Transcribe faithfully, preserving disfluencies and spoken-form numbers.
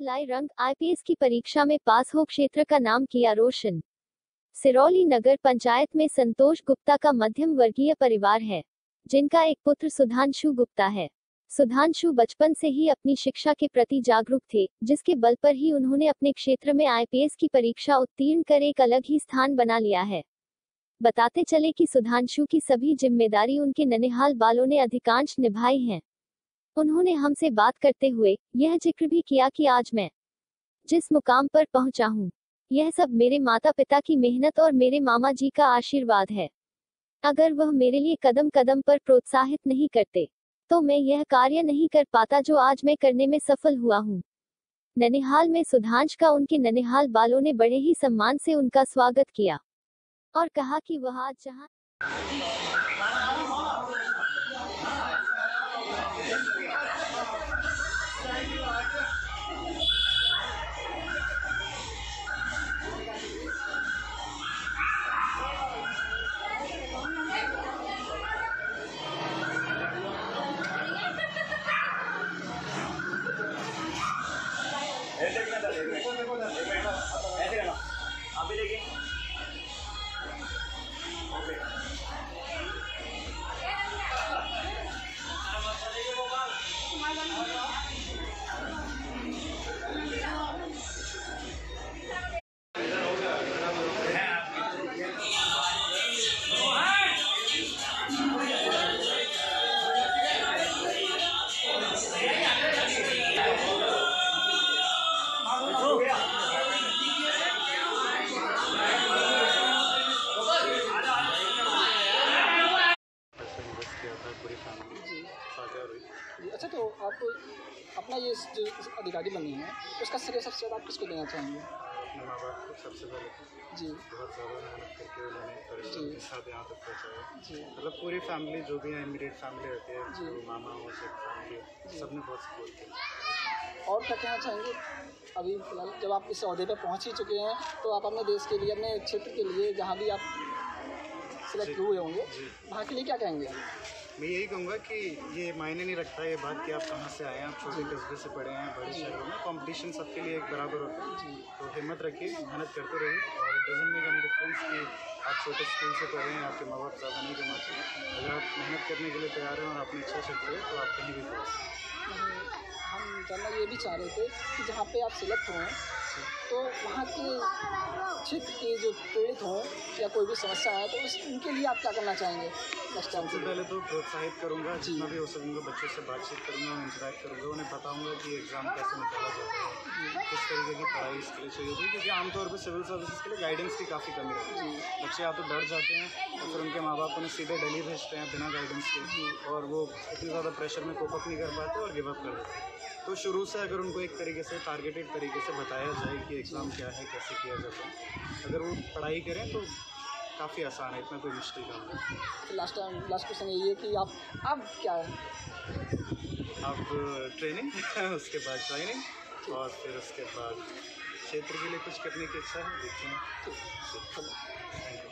लाई रंग, आईपीएस की परीक्षा में पास हो क्षेत्र का नाम किया रोशन। सिरौली नगर पंचायत में संतोष गुप्ता का मध्यम वर्गीय परिवार है, जिनका एक पुत्र सुधांशु गुप्ता है। सुधांशु बचपन से ही अपनी शिक्षा के प्रति जागरूक थे, जिसके बल पर ही उन्होंने अपने क्षेत्र में आईपीएस की परीक्षा उत्तीर्ण कर एक अलग ही स्थान बना लिया है। बताते चले कि सुधांशु की सभी जिम्मेदारी उनके ननिहाल बालों ने अधिकांश निभाई हैं। उन्होंने हमसे बात करते हुए यह जिक्र भी किया कि आज मैं जिस मुकाम पर पहुंचा हूं, यह सब मेरे माता पिता की मेहनत और मेरे मामा जी का आशीर्वाद है। अगर वह मेरे लिए कदम कदम पर प्रोत्साहित नहीं करते, तो मैं यह कार्य नहीं कर पाता जो आज मैं करने में सफल हुआ हूं। ननिहाल में सुधांश का उनके ननिहाल बालों ने बड़े ही सम्मान से उनका स्वागत किया और कहा कि वह आज जहां आप भी देखिए। अच्छा, तो आप अपना ये जो अधिकारी बनी है, उसका श्रेय सबसे ज़्यादा आप किसको देना चाहेंगे? अपने माँ बाप को सबसे पहले जी बहुत ज़्यादा मेहनत करके उन्होंने परिश्रम के साथ यहाँ तक पहुँचाया। जी मतलब पूरी फैमिली जो भी है, इमीडिएट फैमिली रहती है, जी। जो मामा हो, सब फैमिली, सबने बहुत सपोर्ट किया। और क्या कहना चाहेंगे? अभी फिलहाल जब आप इस ओहदे पर पहुँच ही चुके हैं, तो आप अपने देश के लिए, अपने क्षेत्र के लिए, जहाँ भी आप सिलेक्ट हुए होंगे, वहाँ के लिए क्या कहेंगे? मैं यही कहूँगा कि ये मायने नहीं रखता ये बात कि आप कहाँ से आए हैं, आप छोटे कस्बे से पढ़े हैं, बड़े शहरों में कंपटीशन सबके लिए एक बराबर होता है। तो हिम्मत रखिए, मेहनत करते रहिए और it doesn't make any difference कि आप छोटे स्कूल से पढ़े हैं, आपके माँ बाप ज़्यादा नहीं कमाते हैं। अगर आप मेहनत करने के लिए तैयार हैं और अपनी इच्छा शक्ति है, तो आप कहीं भी पहुँच सकते हैं। हम जानना ये भी चाह रहे थे कि जहाँ पे आप सिलेक्ट हुए, तो वहाँ के क्षेत्र के जो पीड़ित हों या कोई भी समस्या है, तो उस उनके लिए आप क्या करना चाहेंगे नेक्स्ट टाइम? सबसे पहले तो प्रोत्साहित करूँगा, जितना भी हो सकूँगा बच्चों से बातचीत करूँगा, इंटरेक्ट करूँगा, उन्हें बताऊँगा कि एग्ज़ाम कैसे निकाला जाता है, किस तरीके की पढ़ाई इसके लिए चाहिए होती है, क्योंकि आमतौर पर सिविल सर्विसेज के लिए गाइडेंस की काफ़ी कमी रहती है। बच्चे या तो डर जाते हैं और फिर उनके माँ बाप उन्हें सीधे दिल्ली भेजते हैं बिना गाइडेंस के, और वो इतनी ज़्यादा प्रेशर में कोप अप नहीं कर पाते और गिव अप कर देते हैं। तो शुरू से अगर उनको एक तरीके से टारगेटेड तरीके से बताया जाए कि एग्ज़ाम क्या है, कैसे किया जाता है, अगर वो पढ़ाई करें तो काफ़ी आसान है, इतना कोई मुश्किल काम नहीं। तो लास्ट टाइम लास्ट क्वेश्चन यही है कि आप अब क्या है? अब ट्रेनिंग उसके बाद ज्वाइनिंग और फिर उसके बाद क्षेत्र के लिए कुछ करने की इच्छा है, देखते हैं। ठीक, चलो।